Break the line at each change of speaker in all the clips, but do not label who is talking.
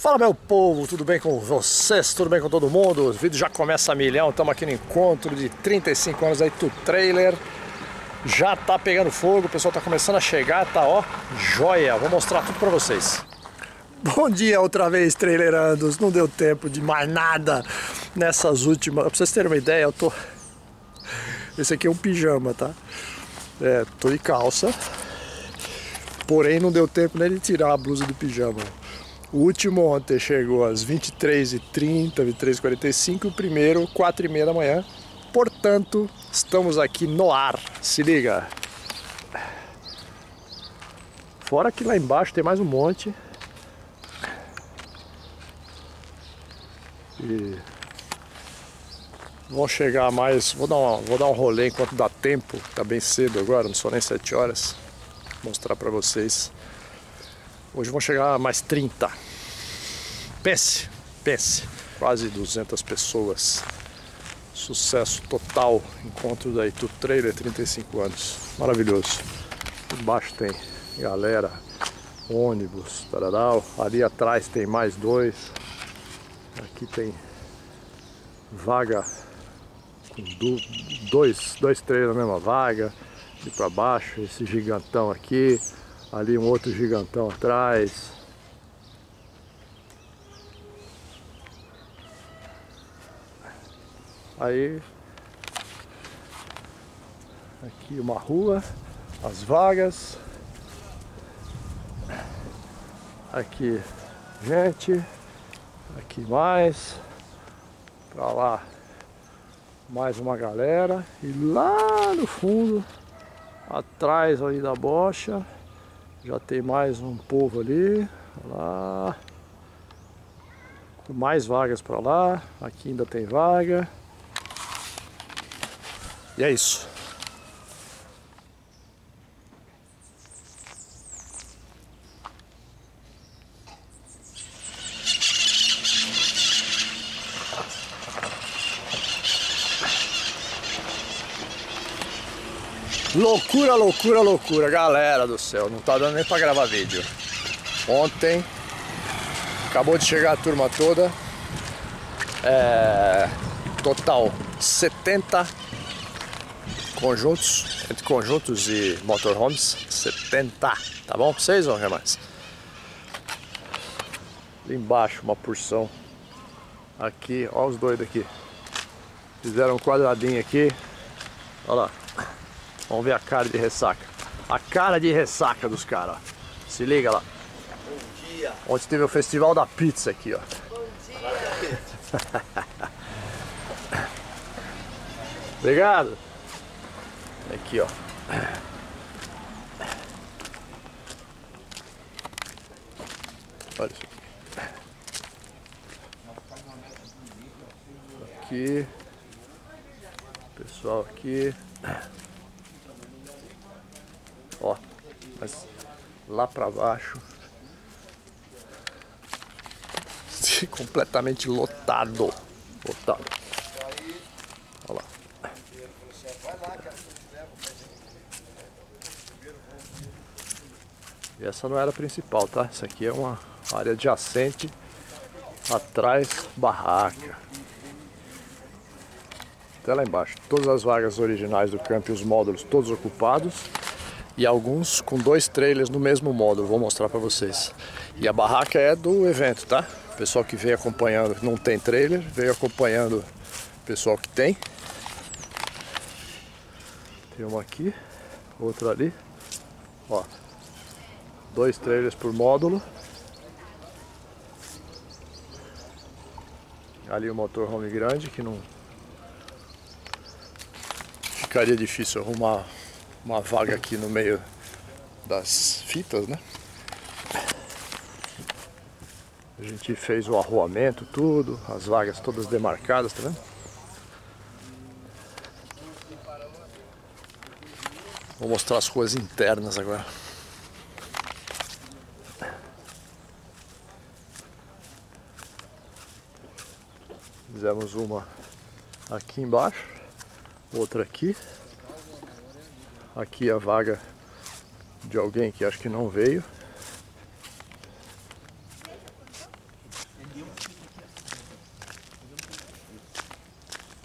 Fala, meu povo, tudo bem com vocês? Tudo bem com todo mundo? O vídeo já começa a milhão, estamos aqui no encontro de 35 anos aí do trailer. Já tá pegando fogo, o pessoal tá começando a chegar, tá ó, joia, vou mostrar tudo pra vocês. Bom dia outra vez, trailerandos, não deu tempo de mais nada nessas últimas, pra vocês terem uma ideia, eu tô... Esse aqui é um pijama, tá? Tô de calça, porém não deu tempo nem de tirar a blusa do pijama. O último ontem chegou às 23h30, 23h45, o primeiro 4h30 da manhã. Portanto, estamos aqui no ar, se liga. Fora que lá embaixo tem mais um monte. E vão chegar mais, vou dar um rolê enquanto dá tempo, tá bem cedo agora, não são nem 7 horas. Vou mostrar pra vocês. Hoje vão chegar mais 30. Pense, quase 200 pessoas. Sucesso total, encontro da Itu Trailer, 35 anos. Maravilhoso. Embaixo tem galera, ônibus, tararau. Ali atrás tem mais 2. Aqui tem vaga com dois trailers na mesma vaga. Ali para baixo, esse gigantão aqui. Ali um outro gigantão atrás. Aí, aqui uma rua, as vagas. Aqui gente, aqui mais. Pra lá mais uma galera. E lá no fundo, atrás ali da bocha, já tem mais um povo ali, lá, mais vagas para lá, aqui ainda tem vaga, e é isso. Loucura, loucura, loucura, galera do céu, não tá dando nem pra gravar vídeo. Ontem acabou de chegar a turma toda, total 70 conjuntos, entre conjuntos e motorhomes, 70, tá bom pra vocês, ou mais? Ali embaixo uma porção, aqui, ó os doidos aqui, fizeram um quadradinho aqui, olha lá. Vamos ver a cara de ressaca. A cara de ressaca dos caras. Se liga lá.
Bom dia.
Ontem teve o festival da pizza aqui, ó.
Bom dia.
Obrigado. Aqui, ó. Olha isso aqui. Aqui. Pessoal aqui. Ó, mas lá pra baixo completamente lotado. Olha lá. E essa não era a principal, tá? Essa aqui é uma área adjacente, atrás barraca. Até lá embaixo, todas as vagas originais do campo e os módulos todos ocupados. E alguns com 2 trailers no mesmo módulo, vou mostrar pra vocês. E a barraca é do evento, tá? O pessoal que veio acompanhando, não tem trailer, veio acompanhando o pessoal que tem. Tem uma aqui, outra ali. Ó, 2 trailers por módulo. Ali o motorhome grande, que não... Ficaria difícil arrumar uma vaga aqui no meio das fitas, né? A gente fez o arruamento, tudo, as vagas todas demarcadas, tá vendo? Vou mostrar as ruas internas agora. Fizemos uma aqui embaixo, outra aqui. Aqui a vaga de alguém que acho que não veio.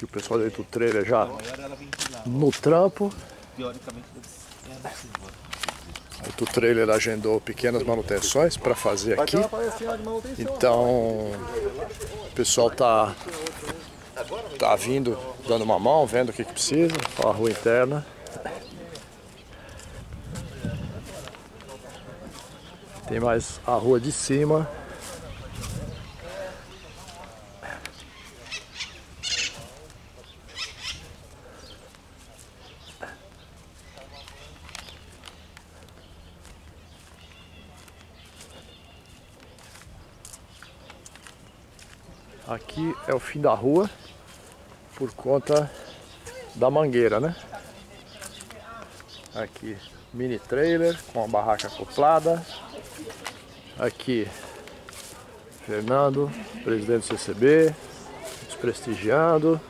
pessoal do Itu Trailer já no trampo. O Itu Trailer agendou pequenas manutenções para fazer aqui. Então o pessoal tá vindo, dando uma mão, vendo o que precisa. Ó, a rua interna. Tem mais a rua de cima. Aqui é o fim da rua por conta da mangueira, né? Aqui mini trailer com a barraca acoplada. Aqui Fernando, presidente do CCB, nos prestigiando.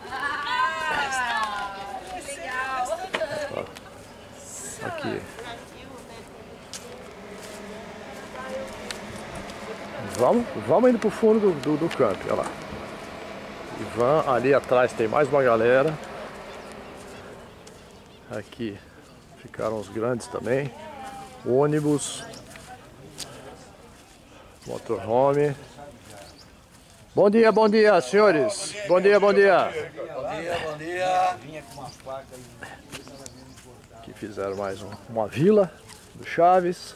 Aqui. Vamos indo pro fundo do campo, olha lá. Ivan, ali atrás tem mais uma galera. Aqui ficaram os grandes também. Ônibus. Motorhome. Bom dia, senhores. Bom dia.
Bom dia.
Aqui fizeram mais uma vila do Chaves.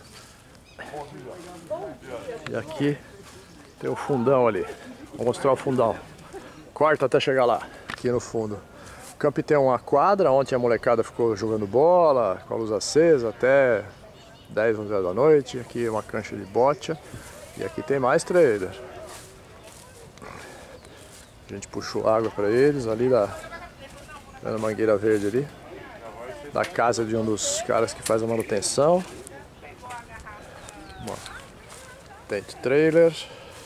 E aqui tem o fundão ali. Vou mostrar o fundão. Corta até chegar lá, aqui no fundo. O campo tem uma quadra, ontem a molecada ficou jogando bola, com a luz acesa até 10, 11 horas da noite. Aqui é uma cancha de bocha. E aqui tem mais trailer. A gente puxou água para eles ali da mangueira verde ali. Da casa de um dos caras que faz a manutenção. Tent trailer.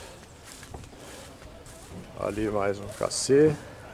Ali mais um KC.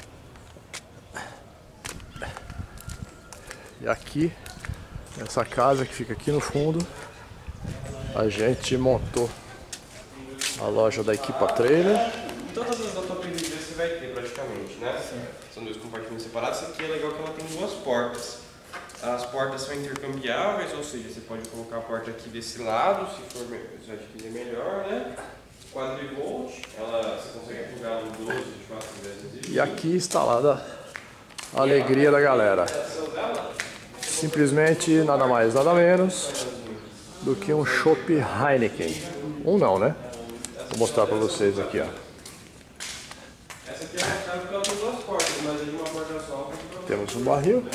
E aqui, essa casa que fica aqui no fundo, a gente montou a loja da Equipa Trailer.
Todas as ortopedias você vai ter praticamente, né? Sim. São dois compartimentos separados. Essa aqui é legal que ela tem duas portas. As portas são intercambiáveis, ou seja, você pode colocar a porta aqui desse lado, se for quiser melhor, né? Quadrivolt, você consegue plugar no 12, 24 vezes.
E aqui instalada a alegria da galera. Simplesmente nada mais, nada menos do que um Chopp Heineken. Um não, né? Vou mostrar pra vocês aqui, ó.
Essa aqui é uma casa que ela tem duas portas, mas é de uma porta só.
Temos um barril.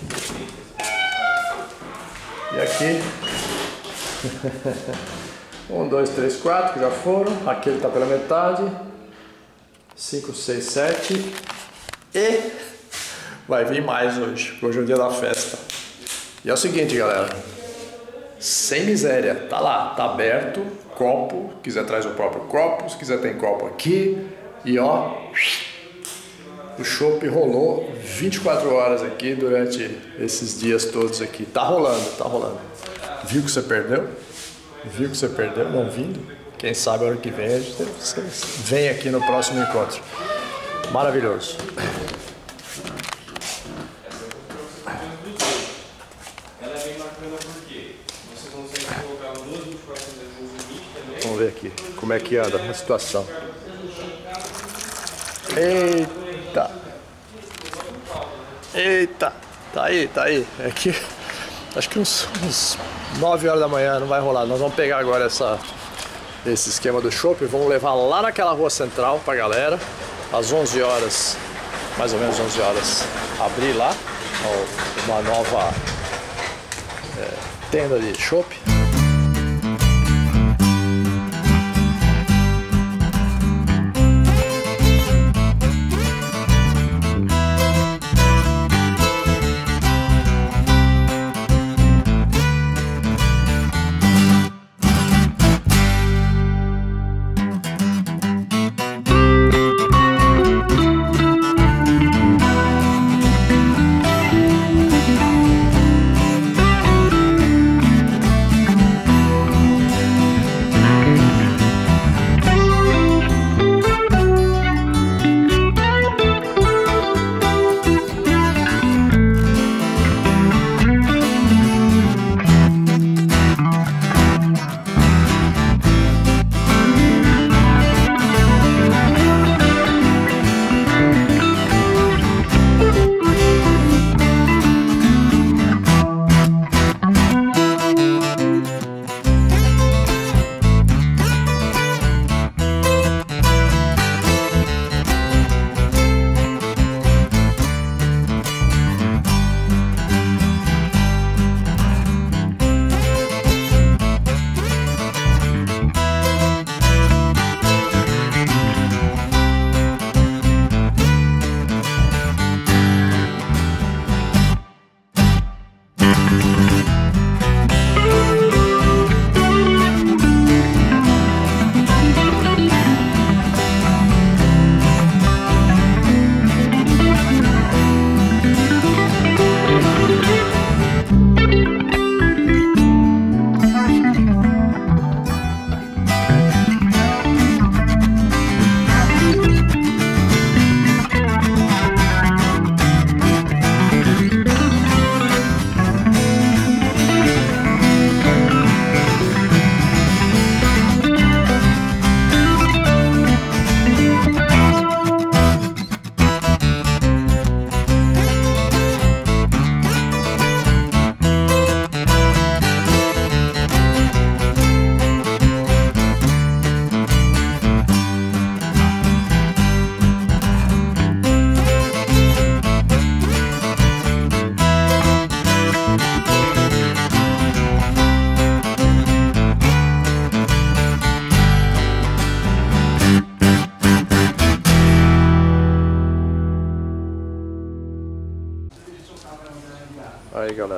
E aqui 1, 2, 3, 4 que já foram. Aquele tá pela metade. 5, 6, 7. E vai vir mais hoje. Hoje é o dia da festa. E é o seguinte, galera. Sem miséria. Tá lá, tá aberto. Copo. Quiser traz o próprio copo. Se quiser tem copo aqui. E ó, o chopp rolou 24 horas aqui durante esses dias todos aqui. Tá rolando, tá rolando. Viu que você perdeu? Viu que você perdeu não vindo? Quem sabe a hora que vem a gente vem aqui no próximo encontro. Maravilhoso.
Ela é bem bacana porque você consegue colocar 12, 24 vezes no limite também.
Vamos ver aqui como é que anda a situação. Eita! Eita! Tá aí. É que acho que uns 9 horas da manhã não vai rolar. Nós vamos pegar agora esse esquema do chopp e vamos levar lá naquela rua central pra galera. Às 11 horas, mais ou menos 11 horas, abrir lá uma nova tenda de chopp.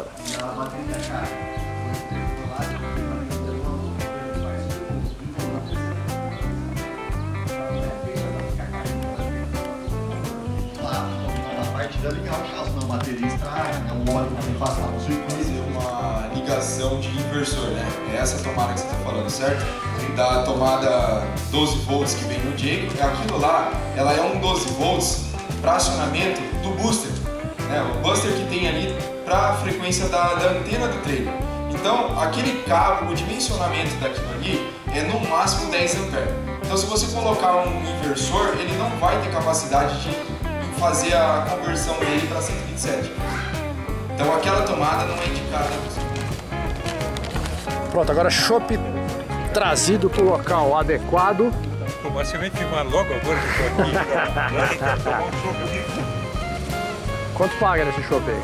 É legal que os bateristas é um óleo que passa no circuito.
Uma ligação de inversor, né? É essa tomada que você está falando, certo? Da tomada 12 volts que vem no Jayco, aquilo lá, ela é um 12 volts para acionamento do booster, né? O booster que tem ali para a frequência da antena do trailer. Então, aquele cabo, o dimensionamento daquilo ali é no máximo 10 amperes. Então, se você colocar um inversor, ele não vai ter capacidade de fazer a conversão dele para 127. Então aquela tomada não é indicada.
Pronto, agora chopp trazido para o local adequado.
Pô, mas você vem filmar logo agora que eu tô aqui. Tomar um chopp aqui.
Quanto paga nesse chopp aí?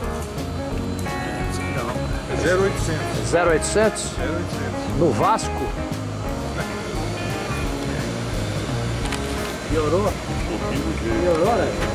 É 0,800.
0,800?
0,800.
No Vasco? Piorou? Piorou, né?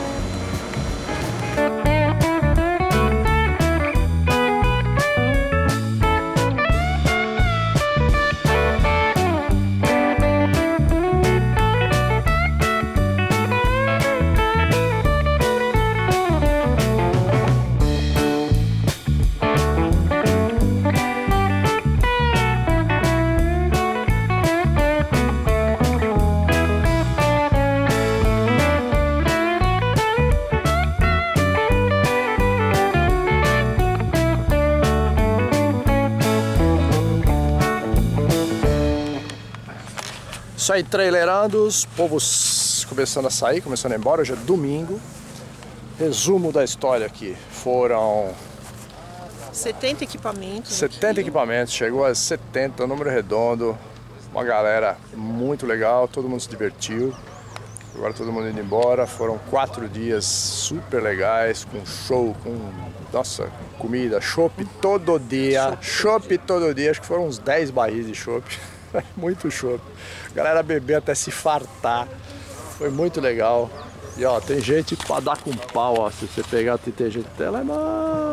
Isso aí, trailerando, os povos começando a sair, começando a ir embora. Hoje é domingo. Resumo da história aqui. Foram
70 equipamentos.
70
aqui.
equipamentos, chegou a 70, número redondo. Uma galera muito legal, todo mundo se divertiu. Agora todo mundo indo embora. Foram 4 dias super legais, com show, com, nossa, comida, chopp todo dia. Chopp todo dia, acho que foram uns 10 barris de chopp. Muito chopp. Galera bebeu até se fartar. Foi muito legal. E ó, tem gente pra dar com pau, ó. Se você pegar, tem gente até lá embaixo.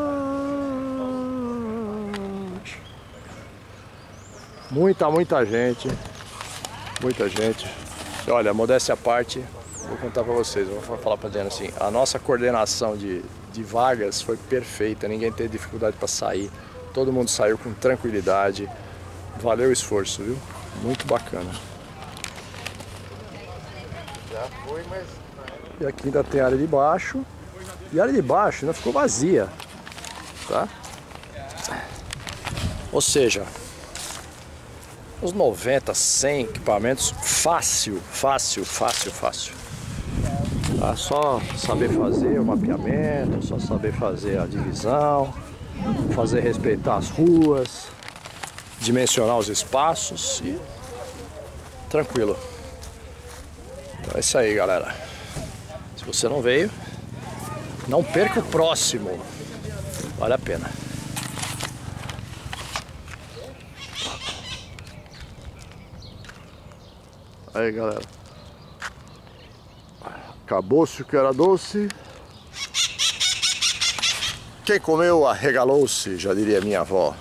Muita gente. Muita gente. E olha, modéstia à parte, vou contar pra vocês, vou falar pra Diana assim, a nossa coordenação de vagas foi perfeita, ninguém teve dificuldade pra sair. Todo mundo saiu com tranquilidade. Valeu o esforço, viu? Muito bacana.
Já foi, mas...
E aqui ainda tem a área de baixo. E a área de baixo ainda ficou vazia. Tá? Ou seja, uns 90, 100 equipamentos fácil. Tá? Só saber fazer o mapeamento, só saber fazer a divisão, fazer respeitar as ruas, dimensionar os espaços e tranquilo. Então é isso aí, galera. Se você não veio, não perca o próximo. Vale a pena. Aí, galera. Acabou-se o que era doce. Quem comeu arregalou-se, já diria minha avó.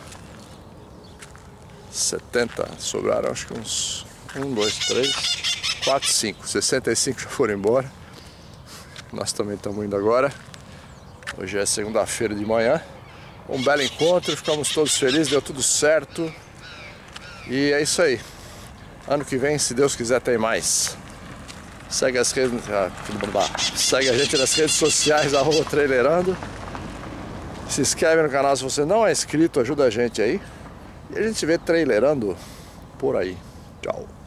70, sobraram acho que uns 1, 2, 3, 4, 5. 65 já foram embora. Nós também estamos indo agora. Hoje é segunda-feira de manhã. Um belo encontro, ficamos todos felizes, deu tudo certo. E é isso aí. Ano que vem, se Deus quiser, tem mais. Segue as redes, segue a gente nas redes sociais, @trailerando. Se inscreve no canal se você não é inscrito, ajuda a gente aí. E a gente se vê trailerando por aí. Tchau.